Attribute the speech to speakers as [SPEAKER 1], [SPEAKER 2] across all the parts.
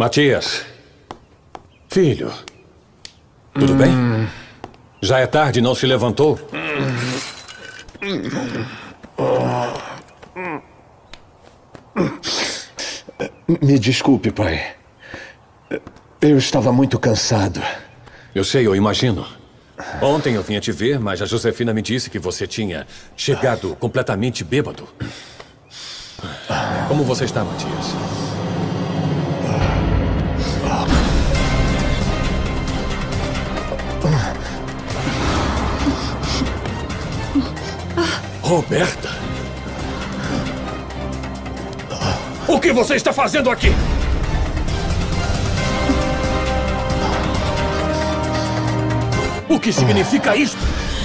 [SPEAKER 1] Matias. Filho. Tudo bem? Já é tarde, não se levantou?
[SPEAKER 2] Me desculpe, pai. Eu estava muito cansado.
[SPEAKER 1] Eu sei, eu imagino. Ontem eu vinha te ver, mas a Josefina me disse que você tinha chegado completamente bêbado. Como você está, Matias? Roberta? O que você está fazendo aqui? O que significa isto?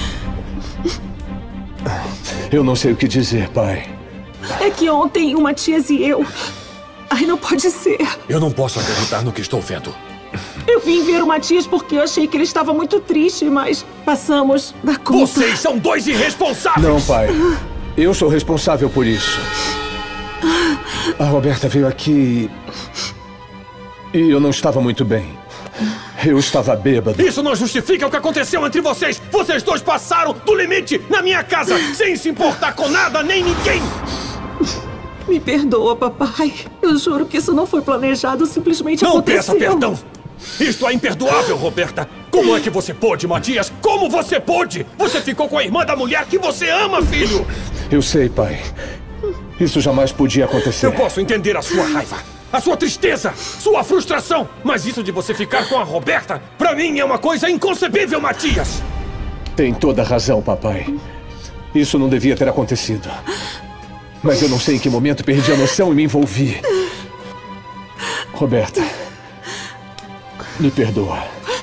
[SPEAKER 2] Eu não sei o que dizer, pai.
[SPEAKER 3] É que ontem o Matias e eu... Ai, não pode ser.
[SPEAKER 1] Eu não posso acreditar no que estou vendo.
[SPEAKER 3] Eu vim ver o Matias porque eu achei que ele estava muito triste, mas passamos da conta.
[SPEAKER 1] Vocês são dois irresponsáveis!
[SPEAKER 2] Não, pai. Eu sou responsável por isso. A Roberta veio aqui e eu não estava muito bem. Eu estava bêbado.
[SPEAKER 1] Isso não justifica o que aconteceu entre vocês! Vocês dois passaram do limite na minha casa, sem se importar com nada nem ninguém!
[SPEAKER 3] Me perdoa, papai. Eu juro que isso não foi planejado, simplesmente aconteceu.
[SPEAKER 1] Não peça perdão! Isto é imperdoável, Roberta! Como é que você pôde, Matias? Como você pôde? Você ficou com a irmã da mulher que você ama, filho!
[SPEAKER 2] Eu sei, pai. Isso jamais podia acontecer.
[SPEAKER 1] Eu posso entender a sua raiva, a sua tristeza, sua frustração. Mas isso de você ficar com a Roberta, pra mim é uma coisa inconcebível, Matias!
[SPEAKER 2] Tem toda a razão, papai. Isso não devia ter acontecido. Mas eu não sei em que momento perdi a noção e me envolvi. Roberta, me perdoa.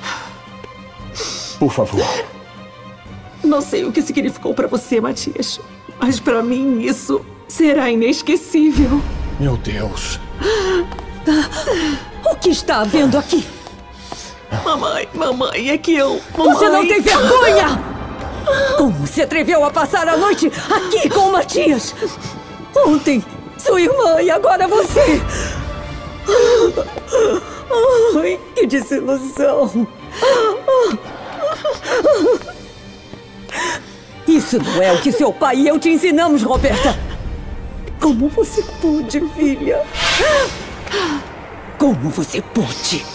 [SPEAKER 2] Por favor.
[SPEAKER 3] Não sei o que significou pra você, Matias. Mas pra mim isso será inesquecível.
[SPEAKER 1] Meu Deus.
[SPEAKER 4] O que está havendo aqui?
[SPEAKER 3] Mamãe, é que eu... Mamãe.
[SPEAKER 4] Você não tem vergonha! Como se atreveu a passar a noite aqui com o Matias? Ontem, sua irmã e agora você! Ai, que desilusão! Isso não é o que seu pai e eu te ensinamos, Roberta! Como você pôde, filha? Como você pôde?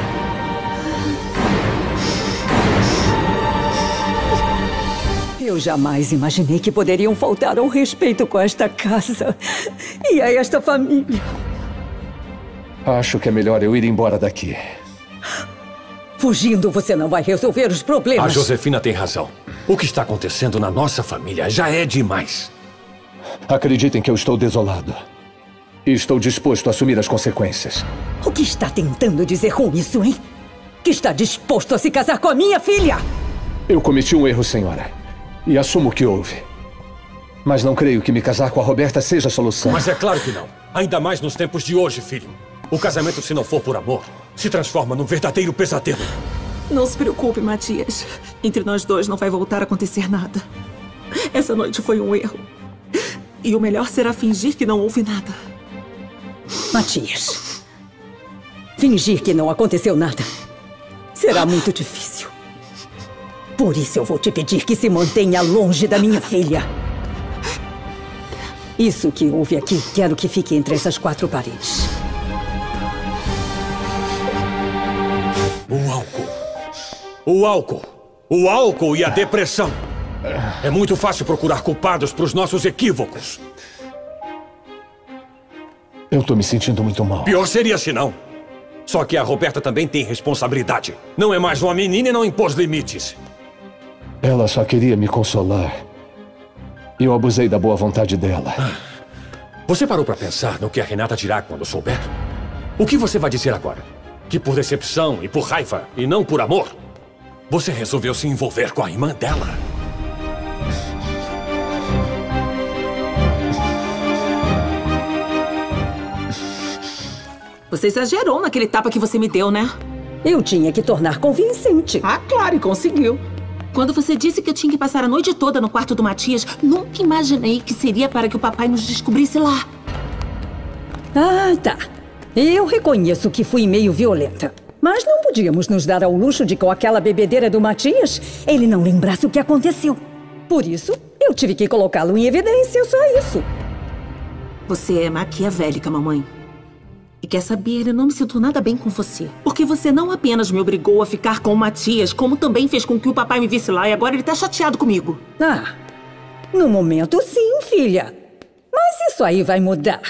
[SPEAKER 4] Eu jamais imaginei que poderiam faltar ao respeito com esta casa e a esta família.
[SPEAKER 2] Acho que é melhor eu ir embora daqui.
[SPEAKER 4] Fugindo, você não vai resolver os problemas.
[SPEAKER 1] A Josefina tem razão. O que está acontecendo na nossa família já é demais.
[SPEAKER 2] Acreditem que eu estou desolado. E estou disposto a assumir as consequências.
[SPEAKER 4] O que está tentando dizer com isso, hein? Que está disposto a se casar com a minha filha?
[SPEAKER 2] Eu cometi um erro, senhora. E assumo o que houve. Mas não creio que me casar com a Roberta seja a solução.
[SPEAKER 1] Mas é claro que não. Ainda mais nos tempos de hoje, filho. O casamento, se não for por amor, se transforma num verdadeiro pesadelo.
[SPEAKER 3] Não se preocupe, Matias. Entre nós dois não vai voltar a acontecer nada. Essa noite foi um erro. E o melhor será fingir que não houve nada.
[SPEAKER 4] Matias, fingir que não aconteceu nada será muito difícil. Por isso eu vou te pedir que se mantenha longe da minha filha. Isso que houve aqui, quero que fique entre essas quatro paredes.
[SPEAKER 1] O álcool. O álcool. O álcool e a depressão. É muito fácil procurar culpados para os nossos equívocos.
[SPEAKER 2] Eu tô me sentindo muito mal.
[SPEAKER 1] Pior seria se não. Só que a Roberta também tem responsabilidade. Não é mais uma menina e não impôs limites.
[SPEAKER 2] Ela só queria me consolar. E eu abusei da boa vontade dela.
[SPEAKER 1] Você parou para pensar no que a Renata dirá quando souber? O que você vai dizer agora? Que por decepção e por raiva, e não por amor, você resolveu se envolver com a irmã dela?
[SPEAKER 3] Você exagerou naquele tapa que você me deu, né?
[SPEAKER 4] Eu tinha que tornar convincente.
[SPEAKER 3] Ah, claro, e conseguiu. Quando você disse que eu tinha que passar a noite toda no quarto do Matias, nunca imaginei que seria para que o papai nos descobrisse lá.
[SPEAKER 4] Ah, tá. Eu reconheço que fui meio violenta. Mas não podíamos nos dar ao luxo de, com aquela bebedeira do Matias, ele não lembrasse o que aconteceu. Por isso, eu tive que colocá-lo em evidência, só isso.
[SPEAKER 3] Você é maquiavélica, mamãe. E quer saber, eu não me sinto nada bem com você. Porque você não apenas me obrigou a ficar com o Matias, como também fez com que o papai me visse lá e agora ele tá chateado comigo.
[SPEAKER 4] Ah, no momento sim, filha. Mas isso aí vai mudar.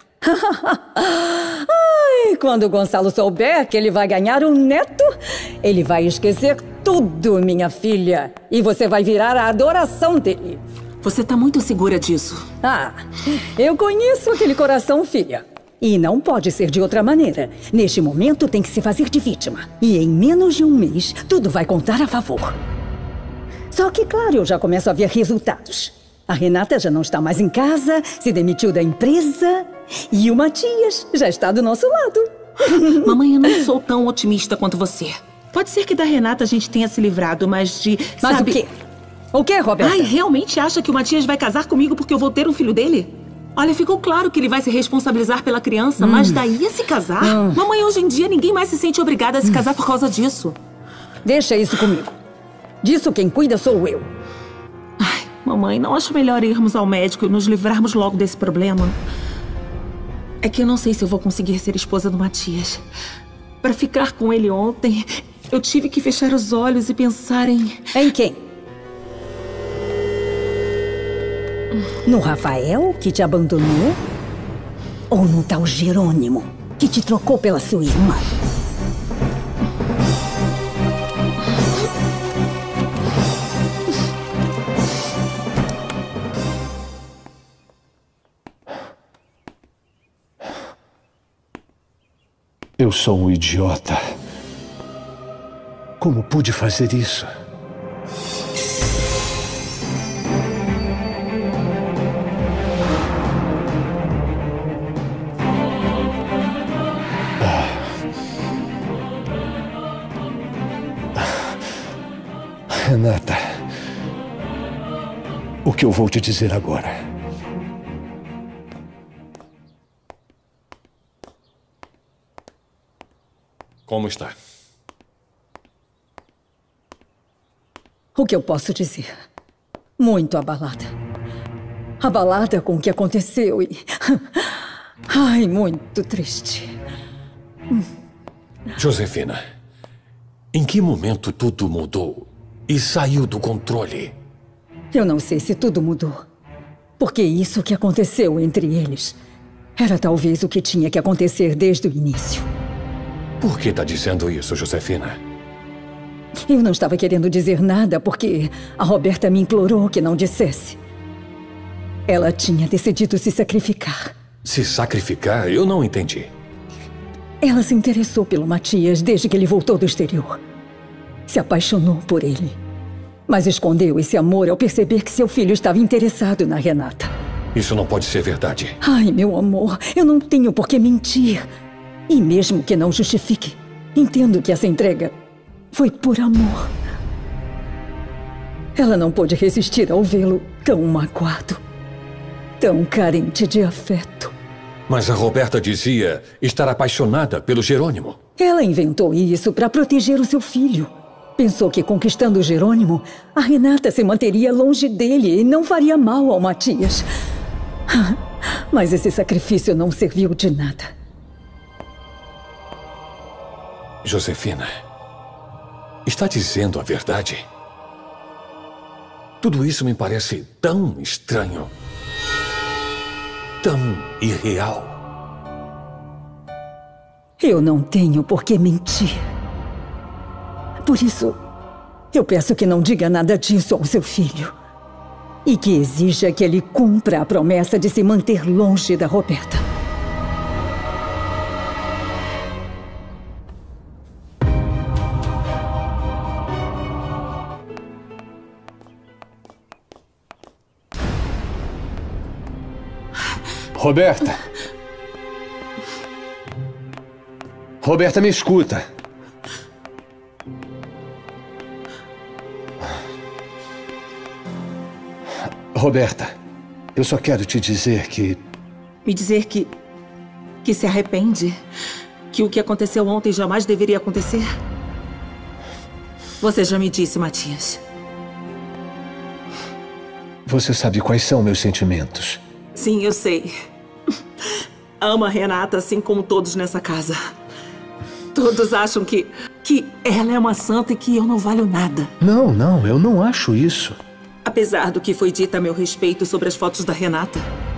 [SPEAKER 4] Ai, quando o Gonçalo souber que ele vai ganhar um neto, ele vai esquecer tudo, minha filha. E você vai virar a adoração dele.
[SPEAKER 3] Você tá muito segura disso.
[SPEAKER 4] Ah, eu conheço aquele coração, filha. E não pode ser de outra maneira. Neste momento tem que se fazer de vítima. E em menos de um mês, tudo vai contar a favor. Só que, claro, eu já começo a ver resultados. A Renata já não está mais em casa, se demitiu da empresa. E o Matias já está do nosso lado.
[SPEAKER 3] Mamãe, eu não sou tão otimista quanto você. Pode ser que da Renata a gente tenha se livrado, mas de...
[SPEAKER 4] Mas
[SPEAKER 3] sabe...
[SPEAKER 4] o quê? O quê, Roberta?
[SPEAKER 3] Ai, realmente acha que o Matias vai casar comigo porque eu vou ter um filho dele? Olha, ficou claro que ele vai se responsabilizar pela criança, mas daí a se casar? Mamãe, hoje em dia ninguém mais se sente obrigada a se casar por causa disso.
[SPEAKER 4] Deixa isso comigo. Disso quem cuida sou eu.
[SPEAKER 3] Ai, mamãe, não acho melhor irmos ao médico e nos livrarmos logo desse problema? É que eu não sei se eu vou conseguir ser esposa do Matias. Para ficar com ele ontem, eu tive que fechar os olhos e pensar em...
[SPEAKER 4] Em quem? No Rafael, que te abandonou? Ou no tal Jerônimo, que te trocou pela sua irmã?
[SPEAKER 2] Eu sou um idiota. Como pude fazer isso? Renata, o que eu vou te dizer agora?
[SPEAKER 1] Como está?
[SPEAKER 4] O que eu posso dizer? Muito abalada. Abalada com o que aconteceu e... Ai, muito triste.
[SPEAKER 1] Josefina, em que momento tudo mudou e saiu do controle?
[SPEAKER 4] Eu não sei se tudo mudou. Porque isso que aconteceu entre eles era talvez o que tinha que acontecer desde o início.
[SPEAKER 1] Por que está dizendo isso, Josefina?
[SPEAKER 4] Eu não estava querendo dizer nada porque a Roberta me implorou que não dissesse. Ela tinha decidido se sacrificar.
[SPEAKER 1] Se sacrificar? Eu não entendi.
[SPEAKER 4] Ela se interessou pelo Matias desde que ele voltou do exterior. Se apaixonou por ele. Mas escondeu esse amor ao perceber que seu filho estava interessado na Renata.
[SPEAKER 1] Isso não pode ser verdade.
[SPEAKER 4] Ai, meu amor, eu não tenho por que mentir. E mesmo que não justifique, entendo que essa entrega foi por amor. Ela não pôde resistir ao vê-lo tão magoado, tão carente de afeto.
[SPEAKER 1] Mas a Roberta dizia estar apaixonada pelo Jerônimo.
[SPEAKER 4] Ela inventou isso para proteger o seu filho. Pensou que conquistando o Jerônimo, a Renata se manteria longe dele e não faria mal ao Matias. Mas esse sacrifício não serviu de nada.
[SPEAKER 1] Josefina, está dizendo a verdade? Tudo isso me parece tão estranho. Tão irreal.
[SPEAKER 4] Eu não tenho por que mentir. Por isso, eu peço que não diga nada disso ao seu filho. E que exija que ele cumpra a promessa de se manter longe da Roberta.
[SPEAKER 2] Roberta! Roberta, me escuta. Roberta, eu só quero te dizer que...
[SPEAKER 3] Me dizer que Que se arrepende? Que o que aconteceu ontem jamais deveria acontecer? Você já me disse, Matias.
[SPEAKER 2] Você sabe quais são meus sentimentos.
[SPEAKER 3] Sim, eu sei. Amo a Renata assim como todos nessa casa. Todos acham que ela é uma santa e que eu não valho nada.
[SPEAKER 2] Não, eu não acho isso.
[SPEAKER 3] Apesar do que foi dito a meu respeito sobre as fotos da Renata.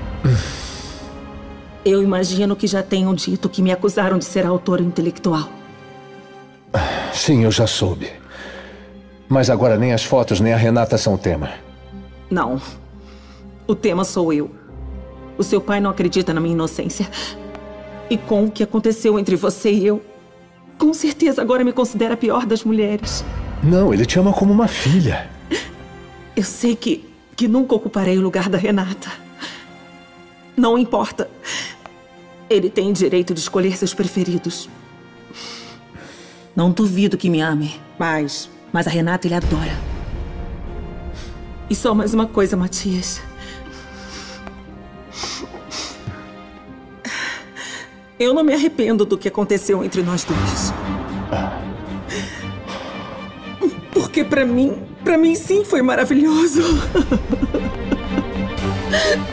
[SPEAKER 3] Eu imagino que já tenham dito que me acusaram de ser autora intelectual.
[SPEAKER 2] Sim, eu já soube. Mas agora nem as fotos nem a Renata são o tema.
[SPEAKER 3] Não. O tema sou eu. O seu pai não acredita na minha inocência. E com o que aconteceu entre você e eu, com certeza agora me considera a pior das mulheres.
[SPEAKER 2] Não, ele te ama como uma filha.
[SPEAKER 3] Eu sei que nunca ocuparei o lugar da Renata. Não importa. Ele tem direito de escolher seus preferidos. Não duvido que me ame, mas a Renata ele adora. E só mais uma coisa, Matias. Eu não me arrependo do que aconteceu entre nós dois. Porque pra mim sim foi maravilhoso.